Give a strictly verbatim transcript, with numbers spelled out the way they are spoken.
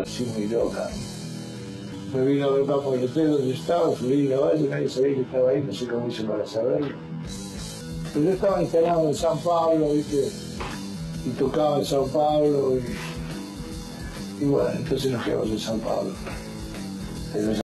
así muy loca. Me vino a ver Papo el hotel donde estaba, subí la valle, nadie sabía que estaba ahí, no sé cómo hice para saberlo. Pero yo estaba instalado en San Pablo, ¿viste? Y tocaba en San Pablo, y, y bueno, entonces nos quedamos en San Pablo.